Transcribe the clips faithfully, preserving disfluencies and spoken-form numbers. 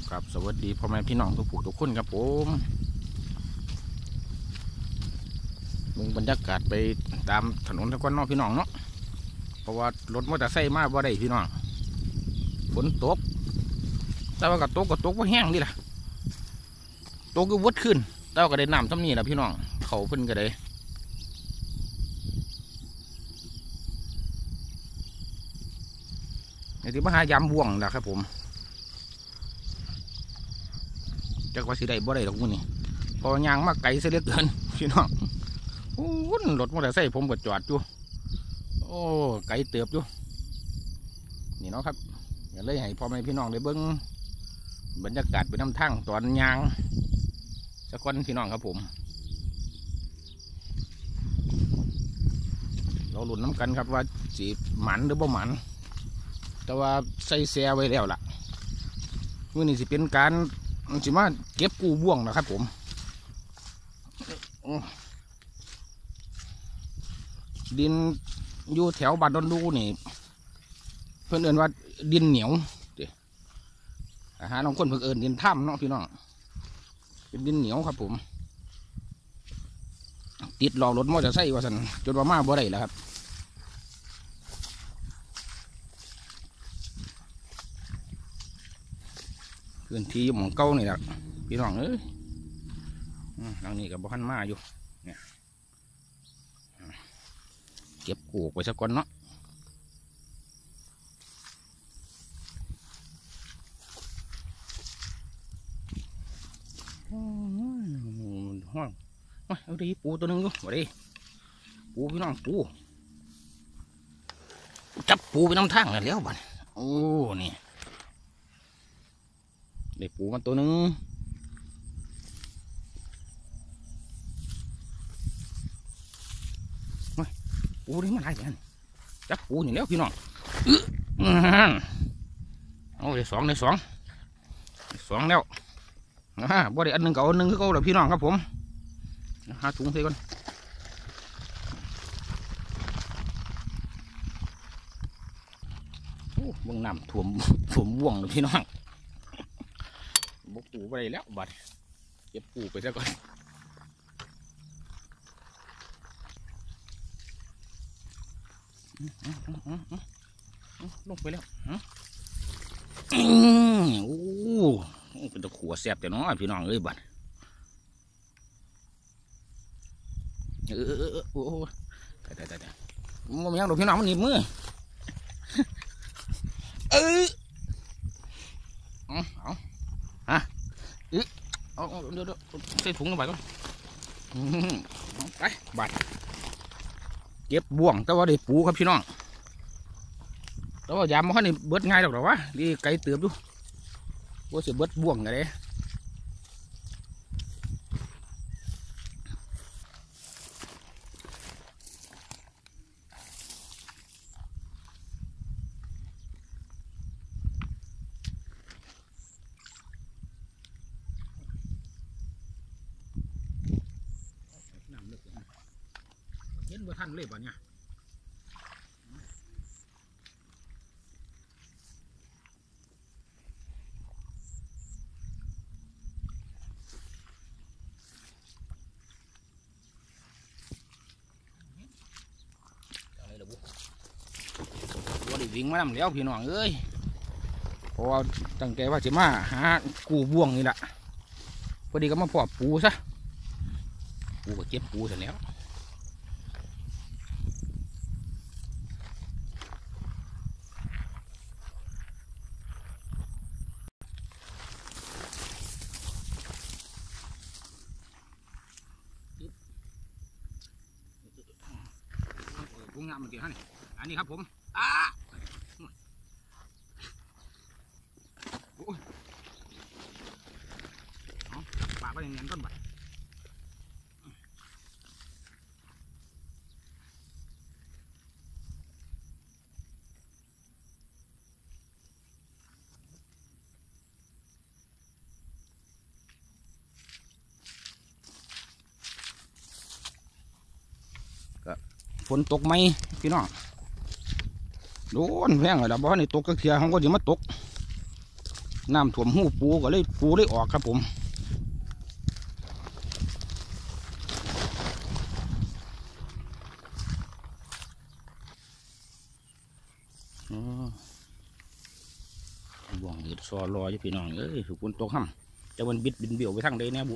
ครับสวัสดีพ่อแม่พี่น้องทุกผู้ทุกคนครับผมมึงบรรยากาศไปตามถนนตะกอนนอกพี่น้องเนาะเพราะว่ารถมอเตอร์ไซค์มาบ่ได้พี่น้องฝนตกแต่ว่าก็ตกก็ตกว่าแห้งดิล่ะตกก็วัดขึ้นแต่ว่าก็ได้น้ำซ้ำนี่แหละพี่น้องเขาเพิ่นก็ได้ในที่มหายามบ่วงนะครับผมจากว่าสิได้บ่ได้หรอกมื้อนี้พอยางมาไกลเสียเหลือเกินพี่น้องวุ่นรถมอเตอร์ไซค์ผมก็จอดอยู่โอ้ไกลเติบอยู่นี่เนาะครับอย่าเลยให้พ่อแม่พี่น้องได้เบิ่งบรรยากาศไปน้ำทางตอนยางสักคนพี่น้องครับผมเราหลุนน้ำกันครับว่าสีหมันหรือบ่หมันแต่ว่าใส่แซ่ไว้แล้วล่ะมื้อนี้สิเป็นการสิมาเก็บกู้บ่วงนะครับผมดินอยู่แถวบ้านดอนดูนี่เพื่อนเอิ้นว่าดินเหนียวอาหารของคนเพื่อนเอิ้นดินถ้ำเนาะพี่น้องเป็นดินเหนียวครับผมติดหลอกรถมอเตอร์ไซค์ว่าสันจนว่ามาบ่ได้แล้วครับพื้นที่หมองเก้านี่แหละพี่น้องเอ้ยหลังนี้กับบ้านมาอยู่เนี่ยเก็บกูกไว้สักก่อนเนาะห้องเอาดิปูตัวนึงอยู่มาดิปูพี่น้องปูจับปูไปน้ำทางกันแล้วบ้านโอ้นี่ได้ปูมันตัวนึงปูนี่มันอะไรกันจับปูนี่แล้วพี่น้องโอ้ได้สองได้สองสองแล้วอ่าบ่ได้อันหนึ่งกับอันหนึ่งคือเขาเลยพี่น้องครับผมหาถุงใส่ก่อนโอ้บึงน้ำถ่วมถ่วมว่วงเลยพี่น้องบกปูไปแล้วบัดเก็บปูไปซะก่อนลงไปแล้วอืมโอ้เป็นตะขัวแสบแต่น้อยพี่น้องเอ้ยบัดเออเออเออโอ้แต่แต่แต่มันยังดูพี่น้องมันหนีบมือเออเอาเอาฮะเออเอาเดี๋ยวเดี๋ยวใส่ถุงลงไปก่อนไปบัดเก็บบ่วงแต่ว่าได้ปูครับพี่น้องแต่ว่ายามมันนี่เบิดง่ายหรอกหรอวะดีไกลเติบดูว่าจะเบิดบ่วงไงเด้เห็นว่าท่านเล็บอ่ะเนี่ยว่าได้วิ่งมาทำแล้วพี่น้องเอ้ยเพราะว่าตั้งใจว่าจะมาหากูบ่วงนี่แหละพอดีก็มาพอปูซะปูก็เก็บปูเสร็จแล้วปูงามมันเกี่ยวให้อันนี้ครับผมอ่าปากก็ยังเงี้ยต้นบัดฝนตกไหมพี่น้อง โดนแพงเลยละบ่อนี่ตกกระเทียมเขาก็จะมาตกน้ำท่วมหูปูก็เลยปูเลยออกครับผมบ่วงเห็ดซอรออยู่พี่น้องเอ้ยถูกคนตกห้ำจะมันบิดบินเบี้ยวไปทางใดแน่บุ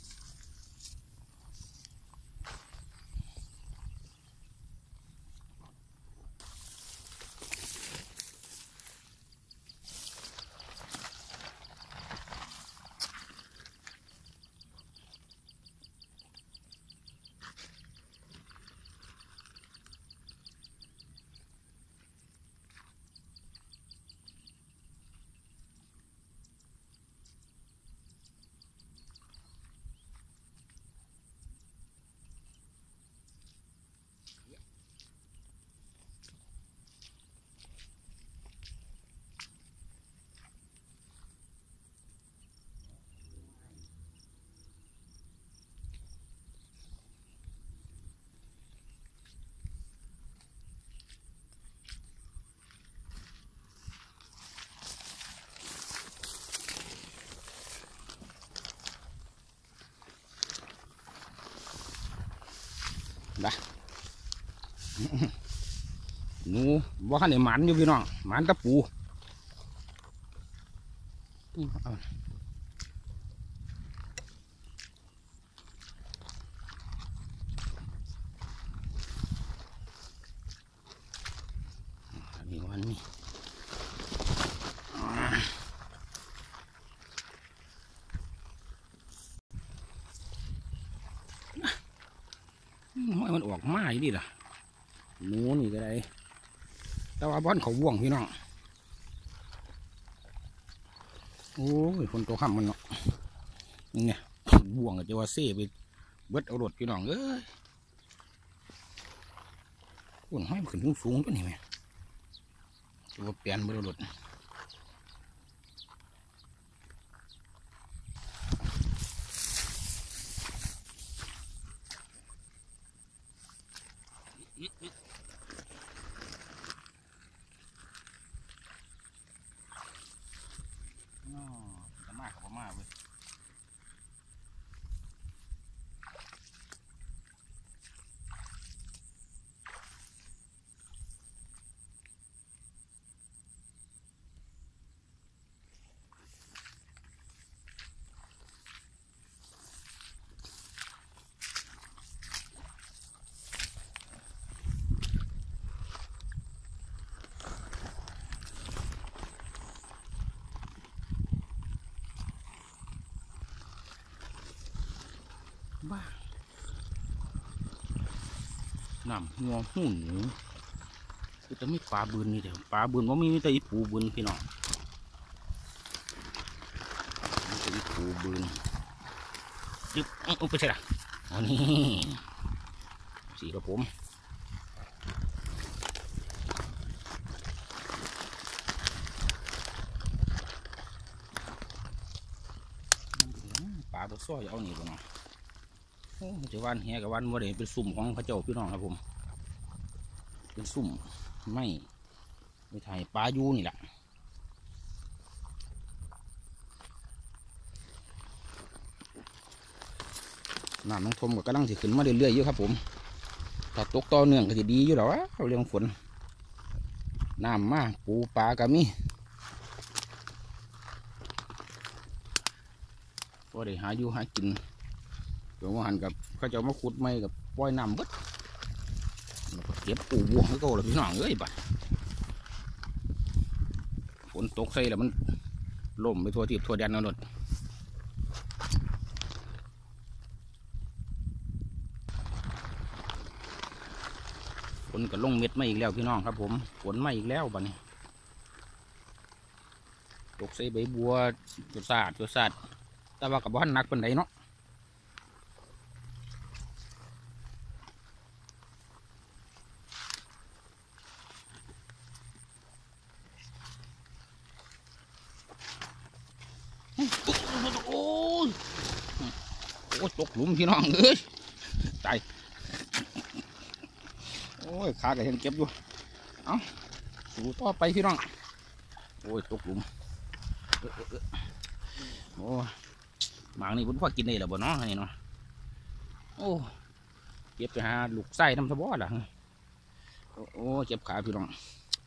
นะหนูว่าขันไหนหมันอยู่พี่น้องหมันตะปูมีวันนี้มันออกมาอยู่ดิล่ะหนูนี่ก็ได้แต่ว่าบ้านเขาว่วงพี่น้องโอ้ยคนตัวข้ามมันเนาะเนี่ยว่วงกับเจ้าเซ่ไปเบิดเอารถพี่น้องเอ้ยคนห้อยขึ้นสูงสูงตัวนี้ไหมตัวเปลี่ยนเบิดเอารถมากกว่ามากเลยบ้าน้ำงัวหุ่นคือจะไม่ปลาบืนนี่เดี๋ยวปลาบืนว่ามีแต่อีปูบืนพี่น้องมีแต่อีปูบืนยึบอุ๊บไปใช่ไหมอ๋อนี่สีกระผมปลาตัวซ้อยเอาหนีบ่เนาะโอ้จะวันแหกับวันวันเดเป็นสุ่มของพระเจ้าพี่น้องครับผมเป็นสุ่มไม่ไม่ถ่ายปลายูนี่แหละน้ำน้ำทมก็กำลังจะขึ้นมาเรื่อยๆอยู่ครับผมถ้าตกต่อเนื่องก็จะดีอยู่แล้วเอาเรื่องฝนน้ำมาปูปลาก็มีก็ได้หาอยู่หากินเดี๋ยวมาหันกับเขาจะมาขุดไม้กับปล่อยน้ำเบิดเก็บปูบัวให้เขาเลยพี่น้องเอ้ยบัดฝนตกใส่แล้วมันล่มไปทั่วทิศทั่วแดนนั่นหมดฝนก็ลงเม็ดมาอีกแล้วพี่น้องครับผมฝนมาอีกแล้วบัดนี้ตกใส่ใบบัวจุดสาดจุดสาดแต่ว่ากับบ้านหนักเป็นไรเนาะโอ้ยโอ้ยตกหลุมพี่น้องเอ้ยตายโอ้ยขาก็ยังเก็บอยู่เอาสู่ต่อไปพี่น้องโอ้ยตกหลุมโอ้หมางนี่ผมพอกินได้หรอบ่เนาะอันนี้เนาะโอ้เก็บไปหาลูกไส้น้ำสะบอล่ะโอ้เจ็บขาพี่น้อง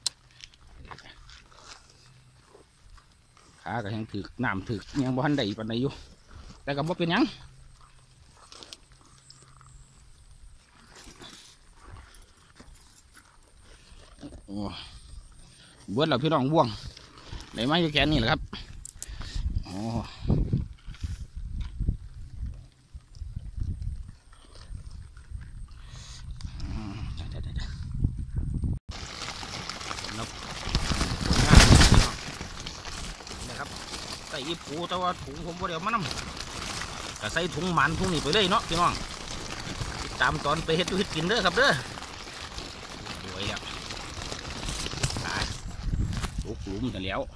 ขาก็ยังถึกน้ำถึกยังบ่ทันได้ปานใดอยู่แต่ก็บ่เป็นยังโอ้เบิดแล้วพี่น้องบ่วงได้ไหมอยู่แค่นี้แหละครับโอ้ใส่ยีปูแต่ว่าถุงผมบ่เดียวมันน้ำแต่ใส่ถุงหมันถุงนี่ไปเลยเนาะพี่น้องตามตอนไปเฮ็ดอยู่เฮ็ดกินเด้อครับเด้อรวยแล้วลูกหลุมกันแล้ว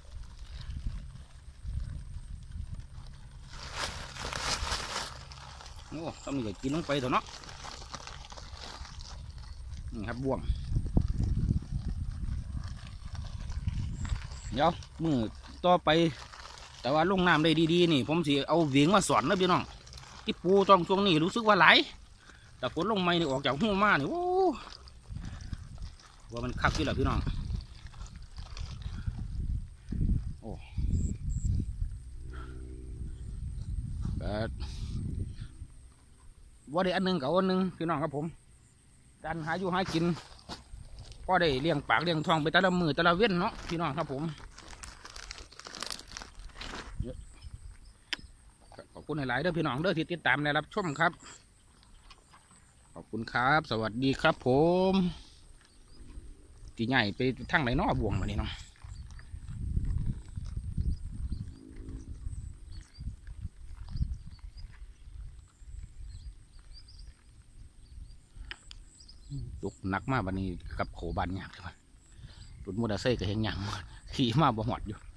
โอ้ต้องมีกินลงไปเถอะเนาะนี่ครับบ่วงเดี๋ยวมือต่อไปแต่ว่าลงน้ำได้ดีๆนี่ผมสิเอาเวียงมาสอนนะพี่น้องที่ปูตองช่วงนี้รู้สึกว่าไหลแต่ฝนลงไม่นี่ออกจากหูมานี่โอ้ว่ามันคักอยู่แหละพี่น้องโอ้แต่ว่าได้อันหนึ่งกับอันหนึ่งพี่น้องครับผมการหาอยู่หากินก็ได้เลี้ยงปากเลี้ยงท้องไปแต่ละมือแต่ละเว้นเนาะพี่น้องครับผมขอบคุณหลายๆเด้อพี่น้องเด้อที่ติดตามและรับชมครับขอบคุณครับสวัสดีครับผมที่ใหญ่ไปทั้งไหนเนาะบ่วงมานี่เนาะตกหนักมากวันนี้กับโขบันยากเลยรุ่นมอเตอร์ไซค์ก็เห็นยังขี่มาบ่หอดอยู่